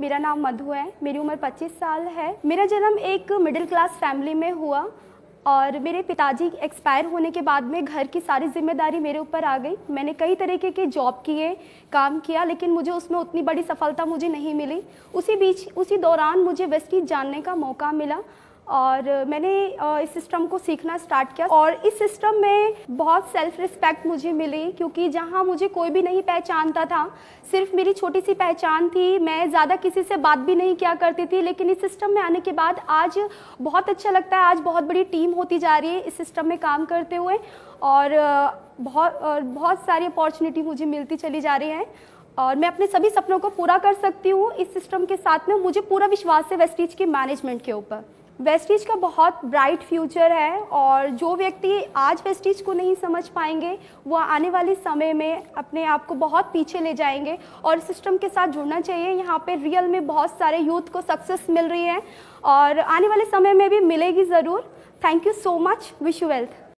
मेरा नाम मधु है, मेरी उम्र 25 साल है। मेरा जन्म एक मिडिल क्लास फैमिली में हुआ और मेरे पिताजी एक्सपायर होने के बाद में घर की सारी जिम्मेदारी मेरे ऊपर आ गई। मैंने कई तरीके के जॉब किए, काम किया, लेकिन मुझे उसमें उतनी बड़ी सफलता मुझे नहीं मिली। उसी दौरान मुझे वेस्टीज जानने का मौका मिला और मैंने इस सिस्टम को सीखना स्टार्ट किया और इस सिस्टम में बहुत सेल्फ रिस्पेक्ट मुझे मिली, क्योंकि जहां मुझे कोई भी नहीं पहचानता था, सिर्फ मेरी छोटी सी पहचान थी, मैं ज़्यादा किसी से बात भी नहीं किया करती थी। लेकिन इस सिस्टम में आने के बाद आज बहुत अच्छा लगता है। आज बहुत बड़ी टीम होती जा रही है इस सिस्टम में काम करते हुए और बहुत सारी अपॉर्चुनिटी मुझे मिलती चली जा रही है और मैं अपने सभी सपनों को पूरा कर सकती हूँ इस सिस्टम के साथ में। मुझे पूरा विश्वास है वेस्टीज के मैनेजमेंट के ऊपर। वेस्टीज का बहुत ब्राइट फ्यूचर है और जो व्यक्ति आज वेस्टीज को नहीं समझ पाएंगे वो आने वाले समय में अपने आप को बहुत पीछे ले जाएंगे और सिस्टम के साथ जुड़ना चाहिए। यहाँ पे रियल में बहुत सारे यूथ को सक्सेस मिल रही है और आने वाले समय में भी मिलेगी ज़रूर। Thank you so much. Wish you wealth.